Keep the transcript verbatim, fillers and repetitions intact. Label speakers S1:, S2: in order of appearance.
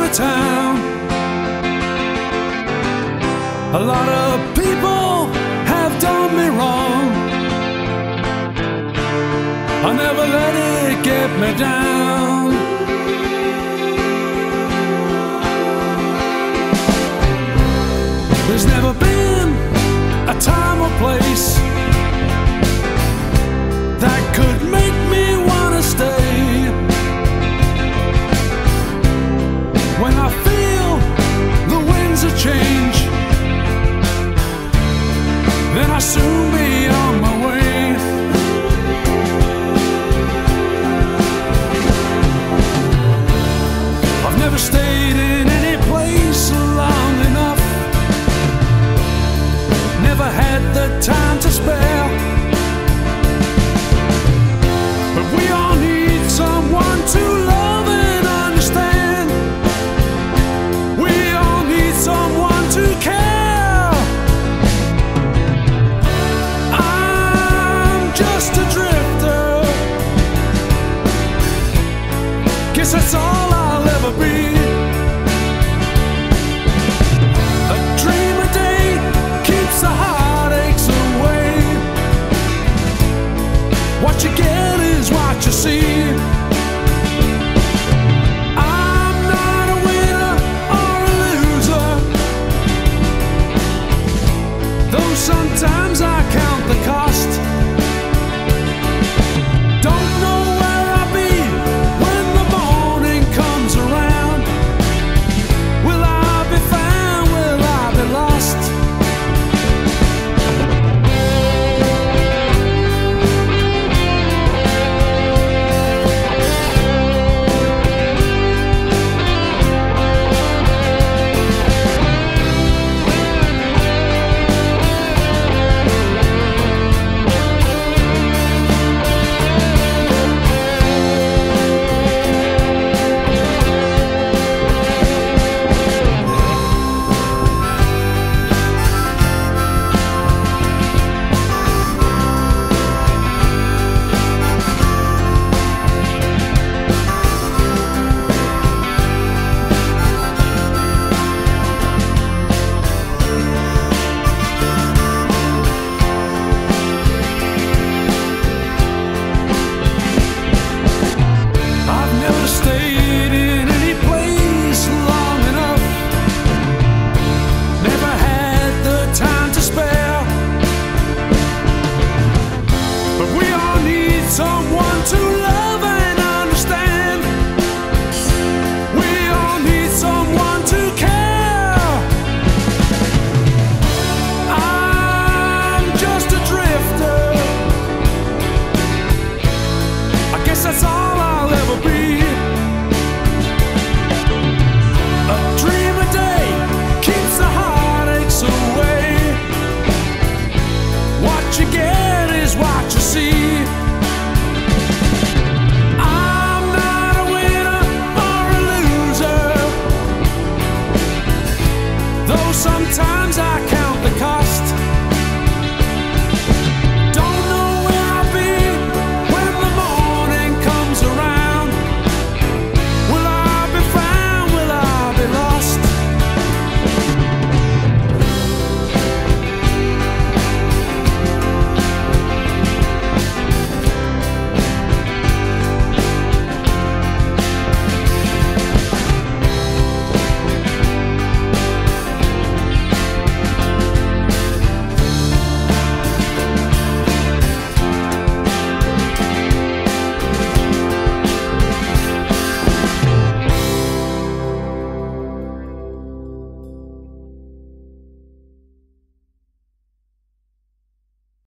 S1: a town. A lot of people have done me wrong. I never let it get me down. There's never been a time or place that could make me wanna stay. When I feel the winds of change, then I'll soon be on my way. I've never stayed in any place long enough, never had the time to spare. But we all need someone to love and understand. We all need someone to care. I'm just a drifter, guess that's all